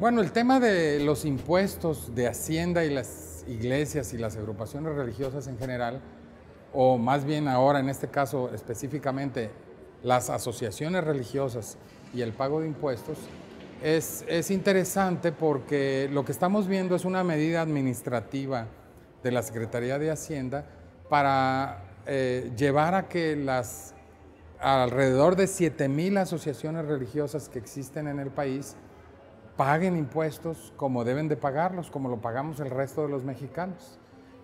Bueno, el tema de los impuestos de Hacienda y las iglesias y las agrupaciones religiosas en general, o más bien ahora en este caso específicamente las asociaciones religiosas y el pago de impuestos, es interesante porque lo que estamos viendo es una medida administrativa de la Secretaría de Hacienda para llevar a que las alrededor de 7,000 asociaciones religiosas que existen en el país paguen impuestos como deben de pagarlos, como lo pagamos el resto de los mexicanos.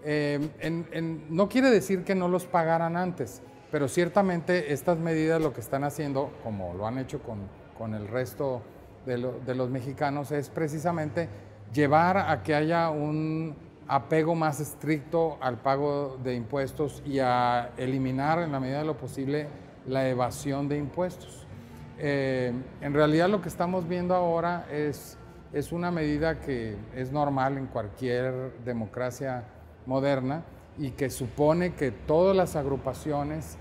No quiere decir que no los pagaran antes, pero ciertamente estas medidas lo que están haciendo, como lo han hecho con el resto de los mexicanos, es precisamente llevar a que haya un apego más estricto al pago de impuestos y a eliminar en la medida de lo posible la evasión de impuestos. En realidad lo que estamos viendo ahora es una medida que es normal en cualquier democracia moderna y que supone que todas las agrupaciones,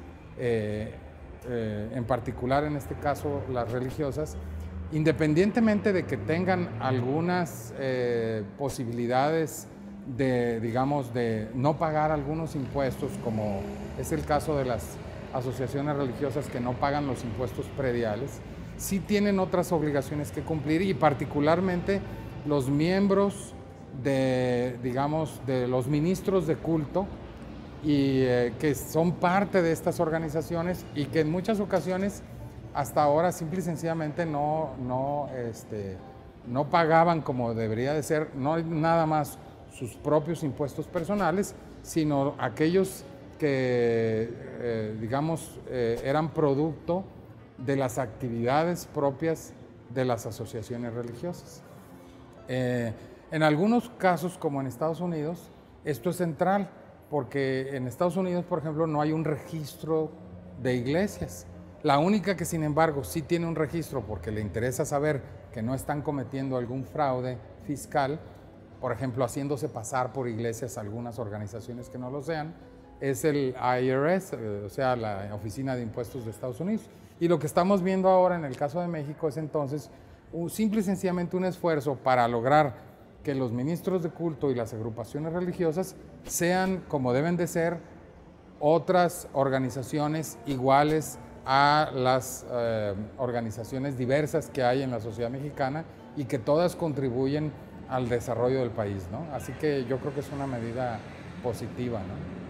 en particular en este caso las religiosas, independientemente de que tengan algunas posibilidades de, digamos, de no pagar algunos impuestos, como es el caso de las asociaciones religiosas que no pagan los impuestos prediales, sí tienen otras obligaciones que cumplir, y particularmente los miembros de, digamos, de los ministros de culto y que son parte de estas organizaciones y que en muchas ocasiones hasta ahora simple y sencillamente no pagaban como debería de ser, no nada más sus propios impuestos personales, sino aquellos que, digamos, eran producto de las actividades propias de las asociaciones religiosas. En algunos casos, como en Estados Unidos, esto es central, porque en Estados Unidos, por ejemplo, no hay un registro de iglesias. La única que, sin embargo, sí tiene un registro porque le interesa saber que no están cometiendo algún fraude fiscal, por ejemplo, haciéndose pasar por iglesias algunas organizaciones que no lo sean, es el IRS, o sea, la Oficina de Impuestos de Estados Unidos. Y lo que estamos viendo ahora en el caso de México es entonces simple y sencillamente un esfuerzo para lograr que los ministros de culto y las agrupaciones religiosas sean, como deben de ser, otras organizaciones iguales a las organizaciones diversas que hay en la sociedad mexicana y que todas contribuyen al desarrollo del país, ¿no? Así que yo creo que es una medida positiva, ¿no?